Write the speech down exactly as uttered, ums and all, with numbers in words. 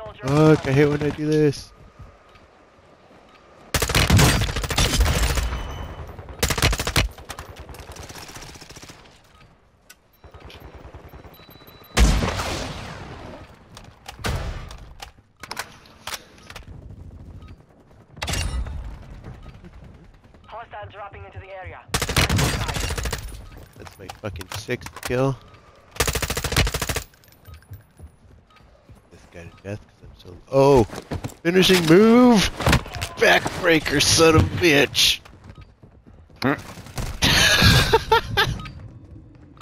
Fuck, I hate when I do this. Hostile dropping into the area. That's my fucking sixth kill. This guy to death because I'm so. Oh! Finishing move! Backbreaker, son of a bitch!